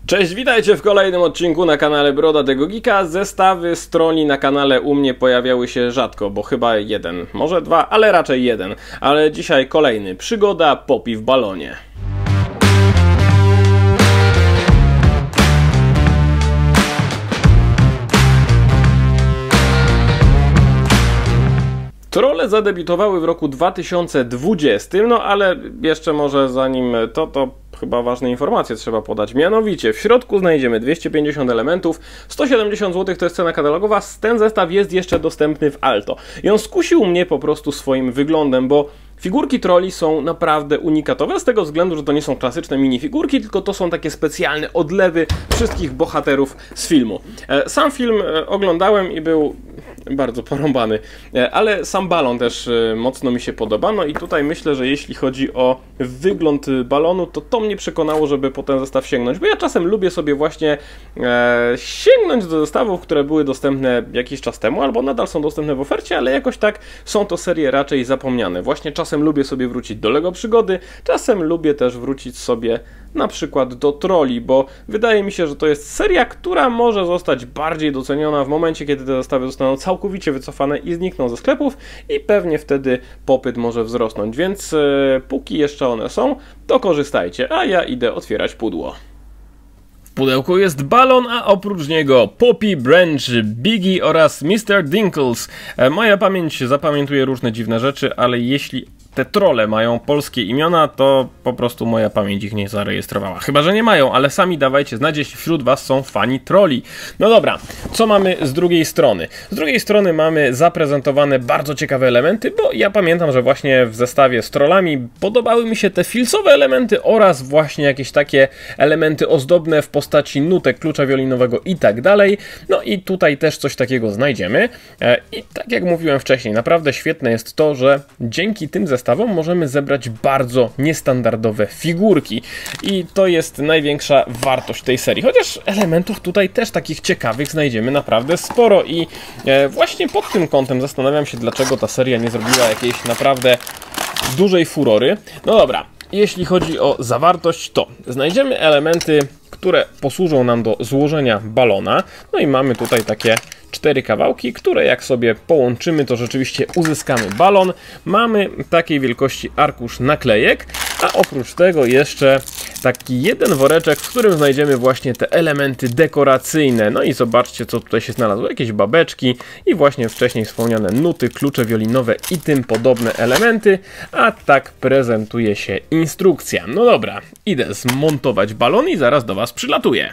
Cześć, witajcie w kolejnym odcinku na kanale Brodatego Geeka. Zestawy z trolli na kanale u mnie pojawiały się rzadko, bo chyba jeden, może dwa, ale raczej jeden. Ale dzisiaj kolejny. Przygoda Poppy w balonie. Trolle zadebiutowały w roku 2020, no ale jeszcze może zanim to chyba ważne informacje trzeba podać. Mianowicie w środku znajdziemy 250 elementów, 170 zł to jest cena katalogowa, ten zestaw jest jeszcze dostępny w Alto. I on skusił mnie po prostu swoim wyglądem, bo figurki trolli są naprawdę unikatowe z tego względu, że to nie są klasyczne minifigurki, tylko to są takie specjalne odlewy wszystkich bohaterów z filmu. Sam film oglądałem i był bardzo porąbany, ale sam balon też mocno mi się podoba. No i tutaj myślę, że jeśli chodzi o wygląd balonu, to mnie przekonało, żeby po ten zestaw sięgnąć, bo ja czasem lubię sobie właśnie sięgnąć do zestawów, które były dostępne jakiś czas temu, albo nadal są dostępne w ofercie, ale jakoś tak są to serie raczej zapomniane. Właśnie czasem lubię sobie wrócić do LEGO Przygody, czasem lubię też wrócić sobie na przykład do trolli, bo wydaje mi się, że to jest seria, która może zostać bardziej doceniona w momencie, kiedy te zestawy zostaną całkowicie wycofane i znikną ze sklepów i pewnie wtedy popyt może wzrosnąć, więc póki jeszcze one są, to korzystajcie, a ja idę otwierać pudło. W pudełku jest balon, a oprócz niego Poppy, Branch, Biggie oraz Mr. Dinkles. Moja pamięć zapamiętuje różne dziwne rzeczy, ale jeśli te trolle mają polskie imiona, to po prostu moja pamięć ich nie zarejestrowała. Chyba że nie mają, ale sami dawajcie znać, jeśli wśród was są fani trolli. No dobra, co mamy z drugiej strony? Z drugiej strony mamy zaprezentowane bardzo ciekawe elementy, bo ja pamiętam, że właśnie w zestawie z trollami podobały mi się te filcowe elementy oraz właśnie jakieś takie elementy ozdobne w postaci nutek, klucza wiolinowego i tak dalej. No i tutaj też coś takiego znajdziemy. I tak jak mówiłem wcześniej, naprawdę świetne jest to, że dzięki tym zestawom możemy zebrać bardzo niestandardowe figurki i to jest największa wartość tej serii, chociaż elementów tutaj też takich ciekawych znajdziemy naprawdę sporo i właśnie pod tym kątem zastanawiam się, dlaczego ta seria nie zrobiła jakiejś naprawdę dużej furory. No dobra, jeśli chodzi o zawartość, to znajdziemy elementy, które posłużą nam do złożenia balona, no i mamy tutaj takie 4 kawałki, które jak sobie połączymy, to rzeczywiście uzyskamy balon. Mamy takiej wielkości arkusz naklejek, a oprócz tego jeszcze taki jeden woreczek, w którym znajdziemy właśnie te elementy dekoracyjne. No i zobaczcie, co tutaj się znalazło. Jakieś babeczki i właśnie wcześniej wspomniane nuty, klucze wiolinowe i tym podobne elementy. A tak prezentuje się instrukcja. No dobra, idę zmontować balon i zaraz do was przylatuję.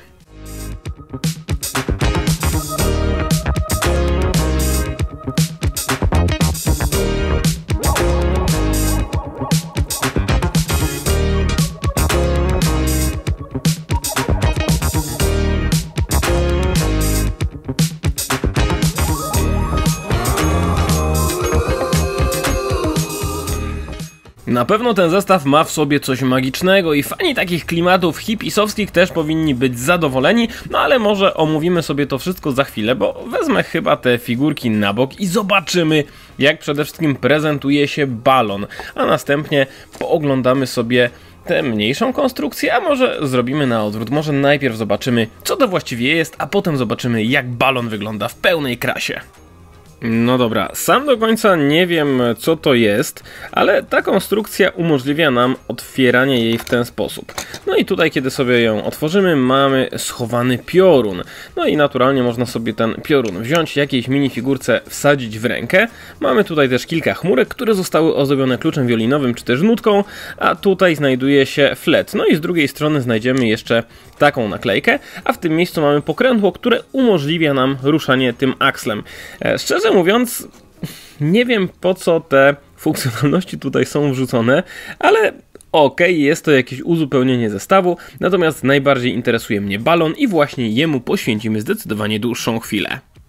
Na pewno ten zestaw ma w sobie coś magicznego i fani takich klimatów hipisowskich też powinni być zadowoleni, no ale może omówimy sobie to wszystko za chwilę, bo wezmę chyba te figurki na bok i zobaczymy, jak przede wszystkim prezentuje się balon, a następnie pooglądamy sobie tę mniejszą konstrukcję, a może zrobimy na odwrót, może najpierw zobaczymy, co to właściwie jest, a potem zobaczymy, jak balon wygląda w pełnej krasie. No dobra, sam do końca nie wiem, co to jest, ale ta konstrukcja umożliwia nam otwieranie jej w ten sposób. No i tutaj, kiedy sobie ją otworzymy, mamy schowany piorun. No i naturalnie można sobie ten piorun wziąć, jakiejś minifigurce wsadzić w rękę. Mamy tutaj też kilka chmurek, które zostały ozdobione kluczem wiolinowym czy też nutką, a tutaj znajduje się flet. No i z drugiej strony znajdziemy jeszcze taką naklejkę, a w tym miejscu mamy pokrętło, które umożliwia nam ruszanie tym akslem. Szczerze mówiąc, nie wiem, po co te funkcjonalności tutaj są wrzucone, ale okej, jest to jakieś uzupełnienie zestawu, natomiast najbardziej interesuje mnie balon i właśnie jemu poświęcimy zdecydowanie dłuższą chwilę.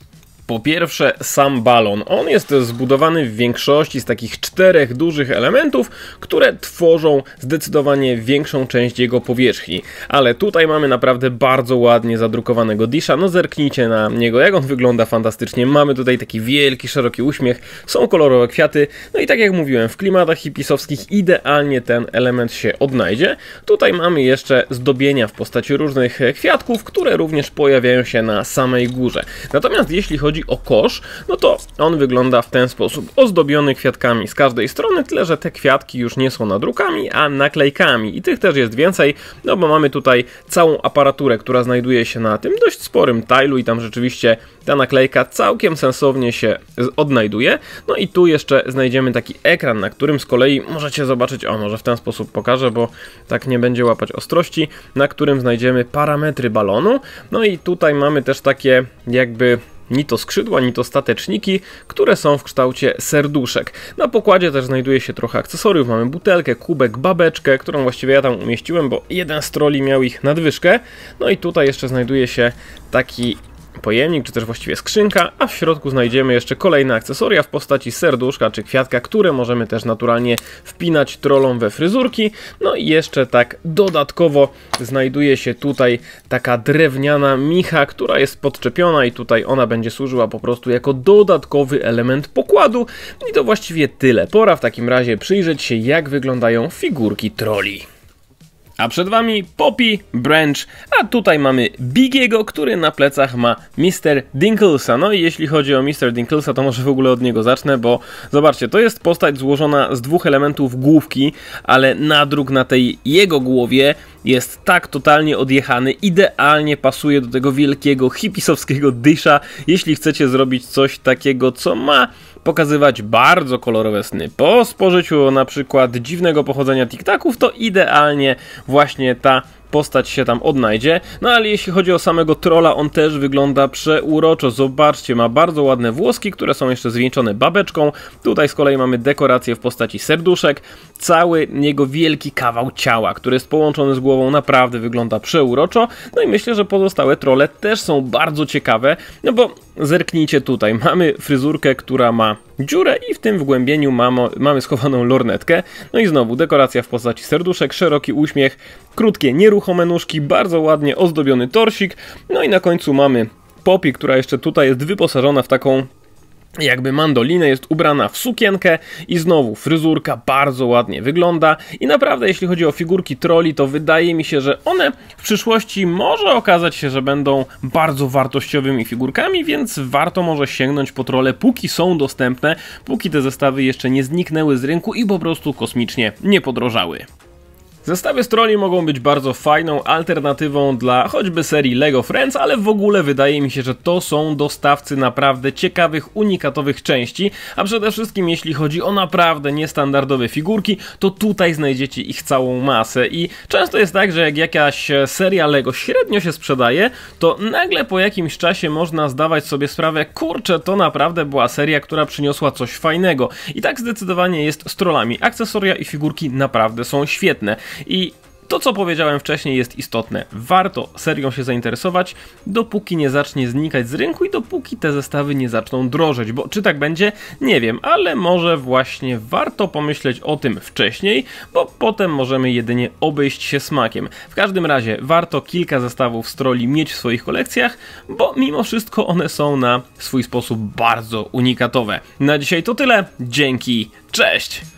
Po pierwsze, sam balon. On jest zbudowany w większości z takich 4 dużych elementów, które tworzą zdecydowanie większą część jego powierzchni. Ale tutaj mamy naprawdę bardzo ładnie zadrukowanego disha. No zerknijcie na niego, jak on wygląda fantastycznie. Mamy tutaj taki wielki, szeroki uśmiech, są kolorowe kwiaty. No i tak jak mówiłem, w klimatach hipisowskich idealnie ten element się odnajdzie. Tutaj mamy jeszcze zdobienia w postaci różnych kwiatków, które również pojawiają się na samej górze. Natomiast jeśli chodzi o kosz, no to on wygląda w ten sposób, ozdobiony kwiatkami z każdej strony, tyle że te kwiatki już nie są nadrukami, a naklejkami i tych też jest więcej, no bo mamy tutaj całą aparaturę, która znajduje się na tym dość sporym tile'u i tam rzeczywiście ta naklejka całkiem sensownie się odnajduje. No i tu jeszcze znajdziemy taki ekran, na którym z kolei możecie zobaczyć, o może w ten sposób pokażę, bo tak nie będzie łapać ostrości, na którym znajdziemy parametry balonu. No i tutaj mamy też takie jakby ni to skrzydła, ni to stateczniki, które są w kształcie serduszek. Na pokładzie też znajduje się trochę akcesoriów. Mamy butelkę, kubek, babeczkę, którą właściwie ja tam umieściłem, bo jeden z trolli miał ich nadwyżkę. No i tutaj jeszcze znajduje się taki pojemnik, czy też właściwie skrzynka, a w środku znajdziemy jeszcze kolejne akcesoria w postaci serduszka czy kwiatka, które możemy też naturalnie wpinać trollom we fryzurki. No i jeszcze tak dodatkowo znajduje się tutaj taka drewniana micha, która jest podczepiona i tutaj ona będzie służyła po prostu jako dodatkowy element pokładu. I to właściwie tyle. Pora w takim razie przyjrzeć się, jak wyglądają figurki trolli. A przed wami Poppy, Branch, a tutaj mamy Bigiego, który na plecach ma Mr. Dinklesa. No i jeśli chodzi o Mr. Dinklesa, to może w ogóle od niego zacznę, bo zobaczcie, to jest postać złożona z 2 elementów główki, ale nadruk na tej jego głowie jest tak totalnie odjechany, idealnie pasuje do tego wielkiego hipisowskiego disha, jeśli chcecie zrobić coś takiego, co ma pokazywać bardzo kolorowe sny. Po spożyciu na przykład dziwnego pochodzenia tiktaków, to idealnie właśnie ta postać się tam odnajdzie. No ale jeśli chodzi o samego trolla, on też wygląda przeuroczo. Zobaczcie, ma bardzo ładne włoski, które są jeszcze zwieńczone babeczką. Tutaj z kolei mamy dekorację w postaci serduszek. Cały jego wielki kawał ciała, który jest połączony z głową, naprawdę wygląda przeuroczo. No i myślę, że pozostałe trolle też są bardzo ciekawe, no bo zerknijcie tutaj. Mamy fryzurkę, która ma dziurę i w tym wgłębieniu mamy schowaną lornetkę. No i znowu dekoracja w postaci serduszek, szeroki uśmiech, krótkie, nieruchome nóżki, bardzo ładnie ozdobiony torsik. No i na końcu mamy Poppy, która jeszcze tutaj jest wyposażona w taką jakby mandolinę, jest ubrana w sukienkę i znowu fryzurka bardzo ładnie wygląda i naprawdę jeśli chodzi o figurki trolli, to wydaje mi się, że one w przyszłości może okazać się, że będą bardzo wartościowymi figurkami, więc warto może sięgnąć po trolle, póki są dostępne, póki te zestawy jeszcze nie zniknęły z rynku i po prostu kosmicznie nie podrożały. Zestawy z trolli mogą być bardzo fajną alternatywą dla choćby serii LEGO Friends, ale w ogóle wydaje mi się, że to są dostawcy naprawdę ciekawych, unikatowych części, a przede wszystkim jeśli chodzi o naprawdę niestandardowe figurki, to tutaj znajdziecie ich całą masę i często jest tak, że jak jakaś seria LEGO średnio się sprzedaje, to nagle po jakimś czasie można zdawać sobie sprawę, kurczę, to naprawdę była seria, która przyniosła coś fajnego i tak zdecydowanie jest z trollami. Akcesoria i figurki naprawdę są świetne. I to, co powiedziałem wcześniej, jest istotne. Warto serią się zainteresować, dopóki nie zacznie znikać z rynku i dopóki te zestawy nie zaczną drożeć, bo czy tak będzie? Nie wiem, ale może właśnie warto pomyśleć o tym wcześniej, bo potem możemy jedynie obejść się smakiem. W każdym razie warto kilka zestawów z trolli mieć w swoich kolekcjach, bo mimo wszystko one są na swój sposób bardzo unikatowe. Na dzisiaj to tyle. Dzięki, cześć!